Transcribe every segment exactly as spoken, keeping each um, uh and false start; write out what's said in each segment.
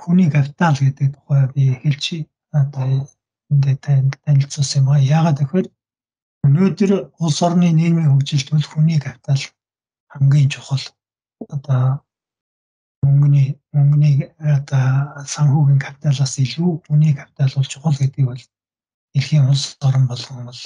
хүний капитал гэдэг тухай би хэлж одоо энд танд танилцуулсан юм байна. Яагаад гэвэл өнөөдөр улс орны нийгмийн хөгжилд бол хүний капитал хамгийн чухал. Одоо мөнгөний мөнгөний одоо санхүүгийн капиталаас илүү хүний капитал бол чухал гэдгийг бол дэлхийн улс орн болгон бол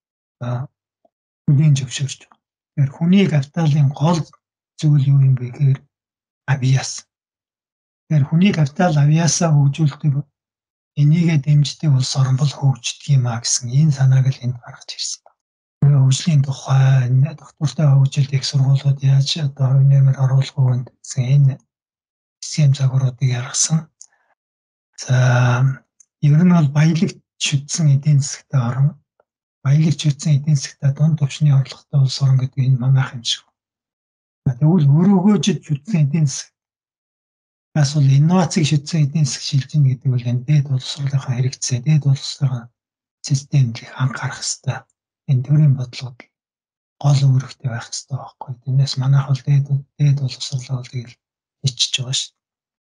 хүлээн зөвшөөрч байна. Тэгэхээр хүний капиталын гол зүйл юу юм бэ гэхээр авиас. Тэгэхээр хүний капитал авиасаа хөгжүүлдэг энийгээ дэмждэг улс орн бол хөгждөг юм а гэсэн энэ санааг л энд гаргаж ирсэн байна. Хөгжлийн тухай доктортой хөгжилт их сургуулиуд яаж одоо хувь нэмэр оруулах үгэнд гэсэн энэ систем загваруудыг яргасан. За ер нь бол баялагч шүтсэн эдийн засгт орн баялагч шүтсэн эдийн засгт дунд түвшний орлоготой улс орн гэдэг энэ манайх юм шиг. Тэгвэл өрөөгөөжид шүтсэн эдийн засаг бас бол инновацийг шүтсэн эдийн засаг шилжиж гэнэ гэдэг бол энэ дээд боловсруулалтын хэрэгцээ, дээд боловсруулалтын системд их анхаарах хэрэгтэй. Энэ төрлийн бодлогод гол үүрэгтэй байх хэрэгтэй байхгүй. Тэрнээс манайх бол дээд дээд боловсруулалтыг хичж байгаа шүү.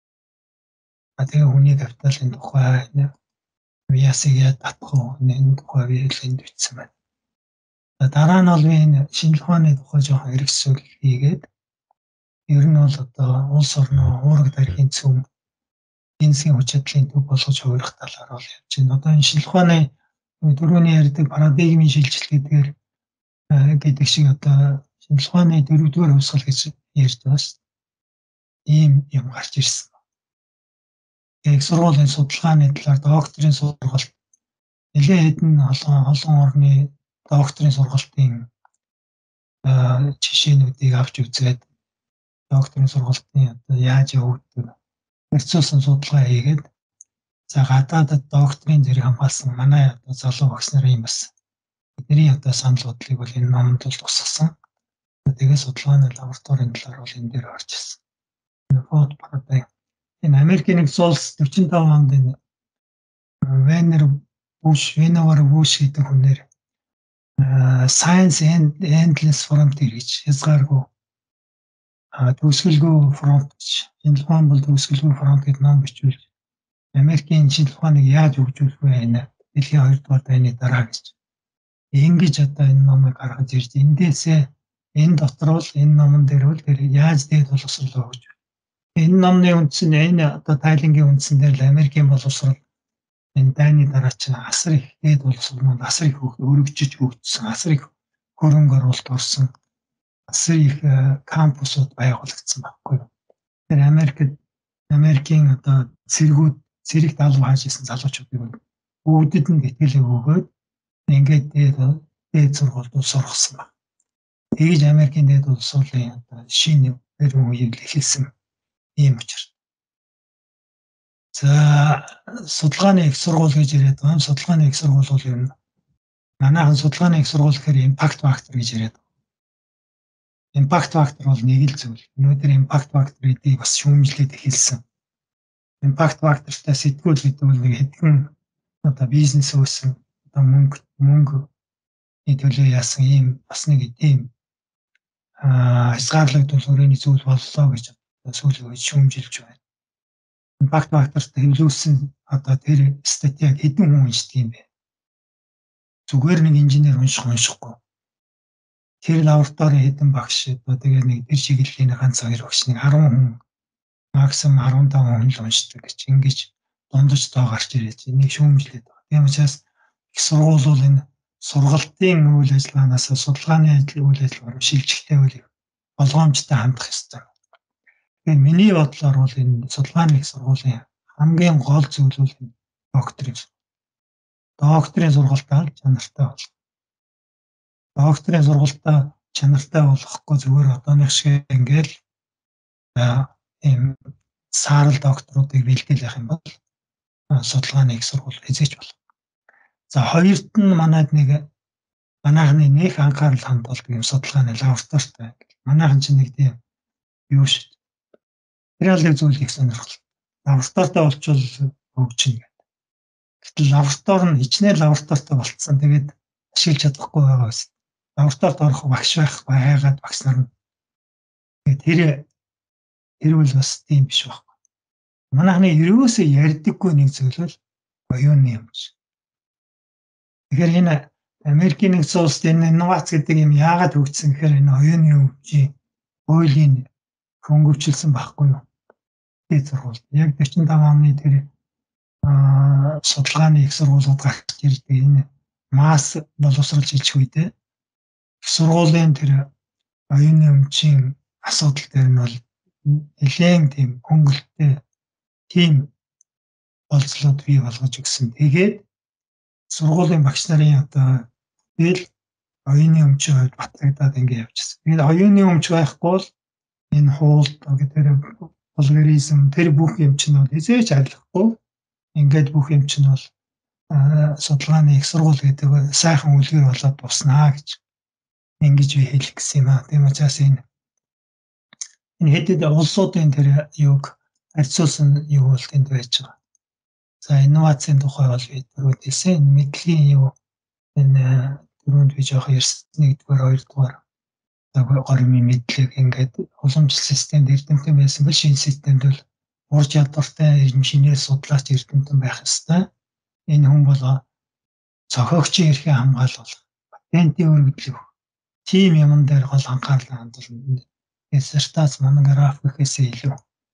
А тэгээ хүний капиталын тухай авиасыг яаж татах вэ? Энэ тухай би энд бичсэн байна. Дараа нь бол энэ шинжлэх ухааны тухай жоохон хэрэгсэл хийгээд ер нь бол одоо улс орноо уураг тарихын цөм эдийн засгийн хүч чадлын төв болгож хувирах талаар бол явж байна. Одоо энэ шинжлэх ухааны дөрөвний ярьдаг парадигмын шилжилт гэдгээр гэдэг шиг одоо шинжлэх ухааны дөрөвдүгээр хувьсгал гэж ярьж байгаа шүү. Ийм юм гарч ирсэн. Их сургуулийн судалгааны талаар докторийн сургалт нэлээд хэдэн олон олон орны докторийн сургалтын жишээнүүдийг авч үзээд докторийн сургалтын одоо яаж явагддаг хэрэгцүүлсэн судалгаа хийгээд за гадаадд докторийн зэрэг хамгаалсан манай одоо залуу багш нарын бас бидний одоо санал бодлыг бол энэ номонд бол тусгасан. Тэгээд судалгааны лабораторийн талаар бол энэ дээр орж ирсэн. Фот парадигм энэ Америкийн нэгдсэн улс дөрвөн таван онд энэ Венер Буш, Венер Буш гэдэг хүнээр Science and Endless Frontier гэж хязгааргүй төгсгөлгүй фронт гэж шинжлэх ухаан бол төгсгөлгүй фронт гэдэг ном бичүүлж Америкийн шинжлэх ухааныг яаж хөгжүүлэх вэ энэ дэлхийн хоёрдугаар дайны дараа гэж ингэж одоо энэ номыг гаргаж ирж эндээсээ энэ дотор бол энэ номон дээр бол тэр яаж дээд боловсрол хөгжүүлэх энэ номны үндсэн энэ одоо тайлангийн үндсэн дээр л Америкийн боловсрол энэ дайны дараа чинь асар их дээд боловсрол асар их өргөжж хөгжсөн асар их хөрөнгө оруулалт орсон асар их кампусууд байгуулагдсан байхгүй юу. Тэр Америкт Америкийн одоо цэргүүд цэрэг даалгав хааж исэн залуучуудыг бүгдэд нь гэтгэлэг өгөөд ингээд дээд дээд сургуульд сургасан баг. Тэгж Америкийн дээд боловсролын одоо шинэ өргөн үеийг эхэлсэн ийм учраас. За судалгааны их сургууль гэж яриад байгаа. Судалгааны их сургууль бол ер нь манайхан судалгааны их сургууль гэхээр импакт фактор гэж яриад байгаа. Импакт фактор бол нэг л зүйл. Өнөөдөр импакт факторыг бас шүүмжлээд эхэлсэн. Импакт фактортай сэтгүүл гэдэг бол нэг хэдхэн одоо бизнес үүсгэн одоо мөнгө мөнгө төлөө яасан ийм бас нэг ийм аа хязгаарлагдвал өрөөний зүйл боллоо гэж сүүлийн үед шүүмжилж байна. Импакт факторт хэвлүүлсэн одоо тэр статьяг хэдэн хүн уншдаг юм бэ? Зүгээр нэг инженер унших уншихгүй. Тэр лабораторийн хэдэн багш одоо тэгээ нэг тэр чиглэлийн ганц хоёр багш нэг арван хүн максимум арван таван хүн л уншдаг гэж ингэж дундаж тоо гарч ирээд энийг шүүмжлээд байгаа. Тийм учраас их сургууль бол энэ сургалтын үйл ажиллагаанаас судалгааны үйл ажиллагаа шилжихтэй үйл болгоомжтой хандах ёстой. Тэгээ миний бодлоор бол энэ судалгааны их сургуулийн хамгийн гол зүйл бол докторийн докторийн сургалтаа чанартай бол. Докторийн сургалтаа чанартай болохгүй зүгээр одооных шиг ингээл ийм саарл докторуудыг бэлдэл явах юм бол судалгааны их сургууль эзэж болох. За хоёрт нь манайд нэг манайхны нэг анхаарал хандуулдаг юм судалгааны лабораторитой. Манайхан чинь нэг тийм юу шүү дээ. Реалын зүйл их сонирхол. Лабораторитой болчвол хөгжинэ гэдэг. Гэтэл лаборатори нь хичнээн лабораторитой болцсон. Тэгээд ашиглаж чадахгүй байгаа байсан. Лабораторид орох багш байх байгаад багш нар нь тэгээд тэр тэр үл бас тийм биш байхгүй. Манайхны ерөөсөө ярьдаггүй нэг зүйл бол оюуны өмч. Тэгэхээр энэ Америкийн нэгдсэн улсад энэ инновац гэдэг юм яагаад хөгжсөн гэхээр энэ оюуны өмчийн хуулийн хөнгөвчлсөн байхгүй юу? Дээд сургууль. Яг дөрвөн таван оны тэр аа судалгааны их сургуулиуд гарч ирдэг энэ масс боловсруулж хэлэх үедээ их сургуулийн тэр оюуны өмчийн асуудал дээр нь бол нэлээд тийм хөнгөлөлттэй тийм болцлоод бий болгож өгсөн. Тэгээд сургуулийн багш нарын одоо тэл оюуны өмчийн хувьд батлагдаад ингэ явчихсан. Тэгээд оюуны өмч байхгүй бол энэ хууль гэдэг вулгаризм тэр бүх юм чинь бол хизээч ажиллахгүй. Ингээд бүх юм чинь бол судалгааны их сургууль гэдэг сайхан үлгэр болоод туснаа гэж ингэж би хэлэх гэсэн юм аа. Тийм учраас энэ энэ хэдэд улсуудын тэр юг харьцуулсан юу бол тэнд байж байгаа. За инновацийн тухай бол би түрүүд хэлсэн. Мэдлэгийн юу энэ түрүүнд би жоох ярьсан нэгдүгээр хоёрдугаар гормын мэдлэг ингээд уламжлалт системд эрдэмтэн байсан бол шинэ системд бол ур чадвартай инженер судлаач эрдэмтэн байх ёстой. Энэ хүн бол зохиогчийн эрхээ хамгаалах, патентийн өргөдлөх, тим юмн дээр гол анхаарлаа хандуулна. Диссертац монограф гэхээсээ илүү.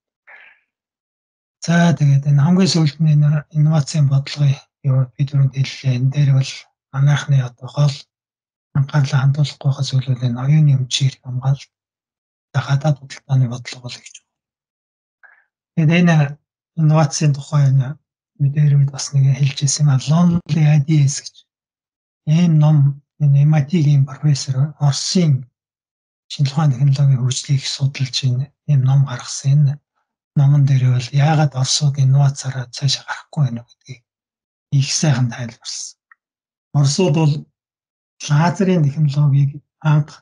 За тэгээд энэ хамгийн сүүлд нь энэ инновацийн бодлогын юу би түрүүнд хэллээ. Энэ дээр бол манайхны одоо гол анхаарлаа хандуулах байхаас үл энэ оюуны өмчийг хамгаалалт гадаад худалдааны бодлого бол гэж байна. Тэгээд энэ инновацийн тухай энэ мэдээлэлд бас нэг хэлж ирсэн юм. Lonely Ideas гэж. Энэ ном энэ эм ай ти-ийн профессор Оросын шинжилгээ ухааны технологийн хөгжлийг судалж энэ юм ном гаргасан. Энэ номон дээр бол яагаад Оросууд инновацаараа цааш гарахгүй байна гэдгийг их сайхан тайлбарласан. Оросууд бол лазерын технологиг анх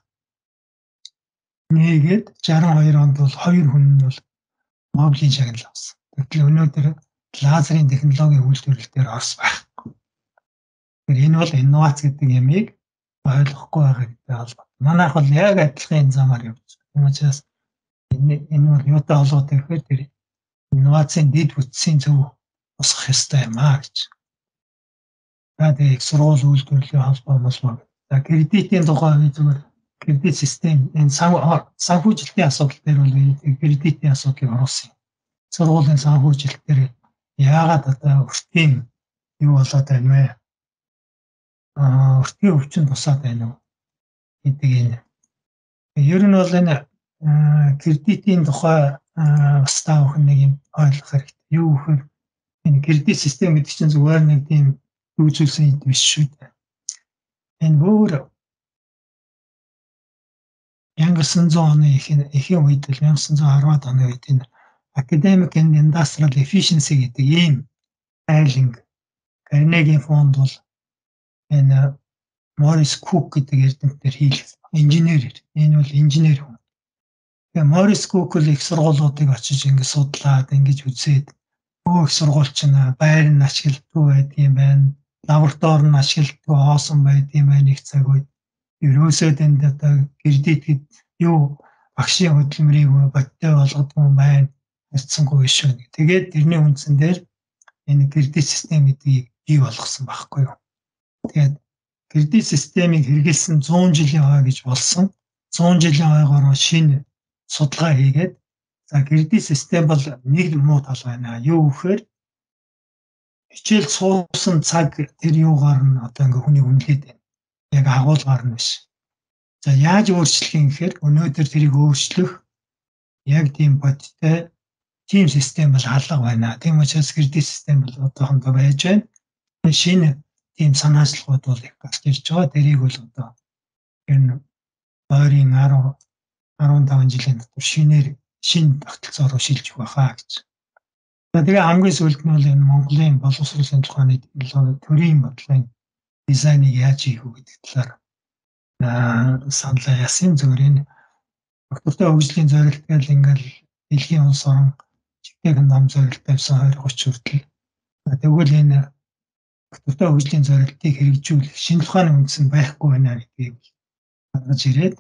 нэгээд шестдесет и deux онд бол хоёр хүн нь бол Нобелийн шагнал авсан. Гэтэл өнөөдөр лазерын технологийн үйлдвэрлэлээр Орос байхгүй. Тэгэхээр энэ бол инновац гэдэг ямыг ойлгохгүй байгаа гэдэг холбоотой. Манайх бол яг адилхан замаар явж байгаа. Тийм учраас энэ энэ бол юутай холбоотой гэхээр тэр инновацийн дэд бүтцийн зөв босгох ёстой юм аа гэж. Тэгээд их сургууль үйлдвэрлэлийн холбоо молмоо. За кредитийн тухай зүгээр кредит систем энэ санхүүжилтийн асуудал дээр бол кредитийн асуудлыг оруулсан. Сургуулийн санхүүжилт дээр яагаад одоо өртгийн юу болоод байна вэ? Аа өртгийн өвчин тусаад байна уу гэдэг энэ. Ер нь бол энэ кредитийн тухай бас таах нэг юм ойлгох хэрэгтэй. Юу гэхээр энэ кредит систем гэдэг чинь зүгээр нэг тийм үүсүүлсэн юм биш шүү дээ. Энэ бүр 천구 백십 оны эхийн үед л 천구 백십д оны үед энэ academic and industrial efficiency гэдэг ийм айлинг Carnegie фонд бол энэ Morris Cook гэдэг эрдэмтнээр хийлгэсэн. Инженер. Энэ бол инженер хүн. Тэгээ Morris Cook л их сургуулиудыг очиж ингэ судлаад ингэж үзээд өө их сургууль чинь байр нь ашигладгүй байдгийн байна. Лаборатори нь ашигладгүй хоосон байдгийн байна их цаг үед. Ерөөсөө тэнд одоо кредит юу багшийн хөдөлмөрийг бодтой болгодгүй байна. Харьцангуй биш үү. Тэгээд тэрний үндсэн дээр энэ кредит систем гэдгийг бий болгосон байхгүй юу. Тэгээд кредит системийг хэрэгэлсэн зуун жилийн хойно гэж болсон. зуун жилийн хойгоор шинэ судалгаа хийгээд за кредит систем бол нэг муу тал байна. Юу гэхээр хичээл суусан цаг тэр юугаар нь одоо ингээ хүний үнэлээд байна. Яг агуулгаар нь биш. За яаж өөрчлөх юм гэхээр өнөөдөр тэрийг өөрчлөх яг тийм бодтой тим систем бол алга байна. Тийм учраас кредит систем бол одоохондоо байж байна. Шинэ тийм санаачлалууд бол их гарч ирж байгаа. Тэрийг бол одоо энэ ойрын десять десятый жилийн дотор шинээр шинэ тогтолцоороо шилжих байхаа гэж. За тэгээ хамгийн сүүлд нь бол энэ Монголын боловсролын тухайны технологи төрийн бодлогын дизайныг яаж хийх үү гэдэг талаар саналаа ясан. Зөвөр энэ доктортой хөгжлийн зорилттой ингээл дэлхийн улс орон чигтэйгэн нам зорилт тавьсан хоёр гуйч хүртэл. Тэгвэл энэ доктортой хөгжлийн зорилтыг хэрэгжүүлэх шинэ ухааны үндсэн байхгүй байна гэдгийг гаргаж ирээд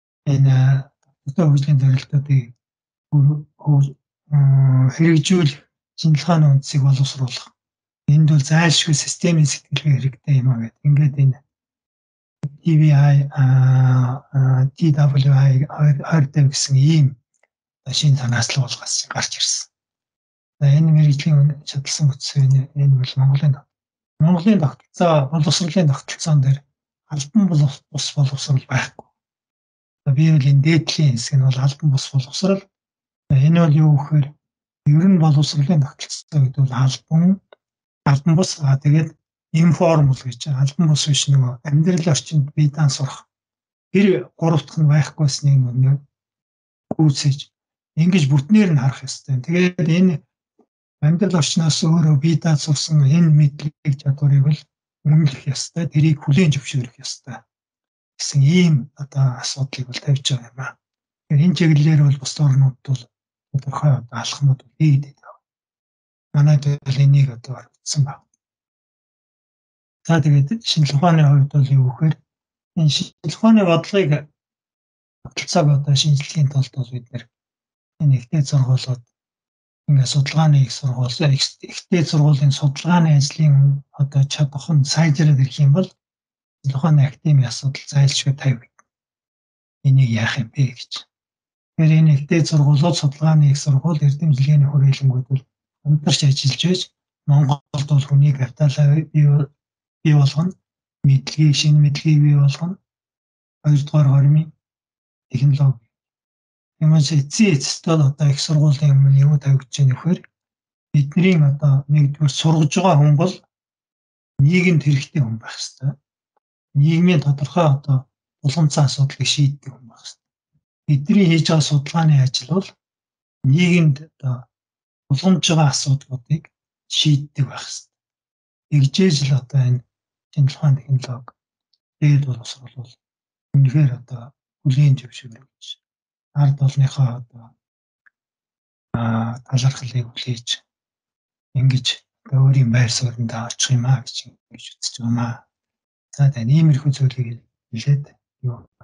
энэ доктортой хөгжлийн зорилтуудыг хэрэгжүүлэх шинжилгээний үндсийг боловсруулах. Энд бол зайлшгүй системийн сэтгэлгээ хэрэгтэй юм аа гэдэг. Ингээд энэ ти ви ай аа ти дабл ю ай хоёр дэв гэсэн ийм шинэ санаачлал болгоос гарч ирсэн. За энэ мэргэжлийн чадлсан бүтцийн энэ бол Монголын Монголын тогтолцоо боловсролын тогтолцоон дээр албан бус боловсрол байхгүй. Би бол энэ дээдлийн хэсэг нь бол албан бус боловсрол. Энэ бол юу гэхээр ер нь боловсролын тогтолцоо гэдэг бол албан албан бус аа тэгээд информал гэж албан бус биш нөгөө амьдрал орчинд бие даан сурах. Тэр гурав дахь нь байхгүйснийг нэг үүсэж ингэж бүтнээр нь харах ёстой. Тэгээд энэ амьдрал орчноос өөрөө бие даан сурсан энэ мэдлэг чадварыг бол үнэлэх ёстой. Тэрийг хүлээн зөвшөөрөх ёстой гэсэн ийм одоо асуудлыг бол тавьж байгаа юм аа. Тэгэхээр энэ чиглэлээр бол бус орнууд бол тодорхой одоо алхмууд хийгдээд байна. Манайд бол энийг одоо оролцсон байна. За тэгээд шинжилгээ ухааны хувьд бол юу гэхээр энэ шинжилгээ ухааны бодлогыг тогтолцоог одоо шинжилхийн тулд бол бид нэр энэ ихтэй сургуулиуд ингээ судалгааны их сургууль ихтэй сургуулийн судалгааны ажлын одоо чадвар нь сайжраад ирэх юм бол шинжилгээ ухааны академийн асуудал зайлшгүй тавь. Энийг яах юм бэ гэж. Тэгэхээр энэ ихтэй сургуулиуд судалгааны их сургууль эрдэм жилийн хүрээлэнгүүд бол хамтарч ажиллаж байж Монголд бол хүний капиталаа бий бий болгоно, мэдлэгийг шинэ мэдлэгийг бий болгоно. Хоёрдугаар хормын технологи. Ямаас эцсийн эцэстээ одоо их сургуулийн өмнө юу тавьж байгаа нөхөр бидний одоо нэгдүгээр сургаж байгаа хүн бол нийгэмд хэрэгтэй хүн байх хэрэгтэй. Нийгмийн тодорхой одоо булгамцсан асуудлыг шийддэг хүн байх хэрэгтэй. Бидний хийж байгаа судалгааны ажил бол нийгэмд одоо булгамж байгаа асуудлуудыг шийддэг байх хэрэгтэй. Тэгжээж л одоо энэ шинжилгээ ухааны технологи дээд боловсрол бол үнэхээр одоо хүлээн зөвшөөрөх гэж ард олныхоо одоо аа талархлыг хүлээж ингэж өөрийн байр сууринд очих юм аа гэж ингэж үзэж байна. За тэгээд иймэрхүү зүйлийг хэлээд юу